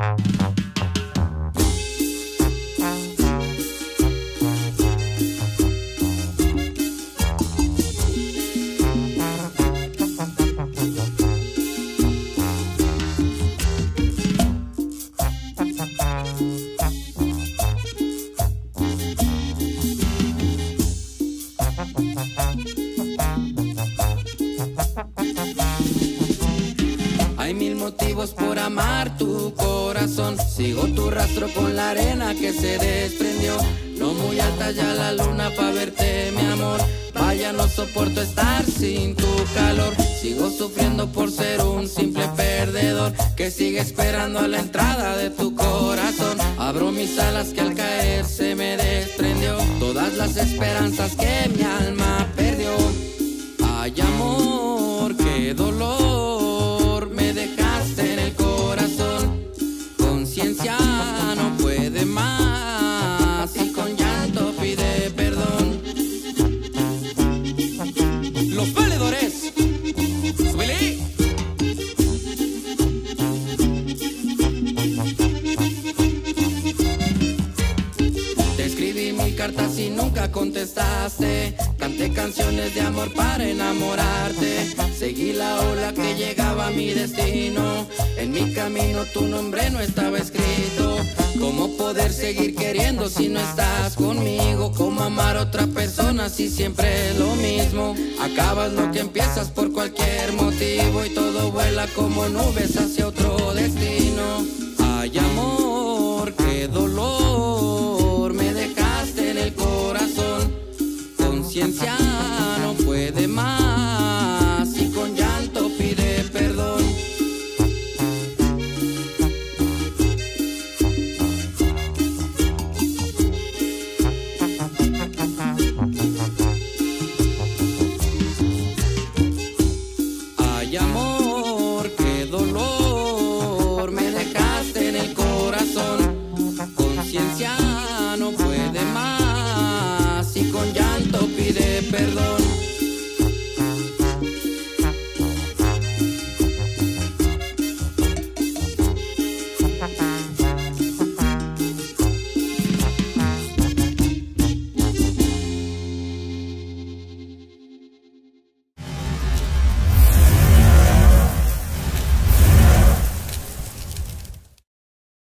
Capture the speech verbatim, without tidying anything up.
Hay mil motivos por amar tu corazón. Sigo tu rastro con la arena que se desprendió. No muy alta ya la luna pa' verte, mi amor. Vaya, no soporto estar sin tu calor. Sigo sufriendo por ser un simple perdedor que sigue esperando a la entrada de tu corazón. Abro mis alas que al caer se me desprendió todas las esperanzas que mi alma perdió. Ay, amor, qué dolor me dejaste en el corazón. Conciencia no puede más y con llanto pide perdón. Los valedores, súbele. Te escribí mil cartas y nunca contestaste. Canté canciones de amor para enamorarte. Seguí la ola que llegaba a mi destino. En mi camino tu nombre no estaba escrito. ¿Cómo poder seguir queriendo si no estás conmigo? ¿Cómo amar a otra persona si siempre es lo mismo? Acabas lo que empiezas por cualquier motivo y todo vuela como nubes hacia otro destino. Ay, amor, qué dolor me dejaste en el corazón. Conciencia no puede más y con llanto pide perdón. Ay, amor, qué dolor me dejaste en el corazón. Conciencia no puede más y con llanto pide perdón.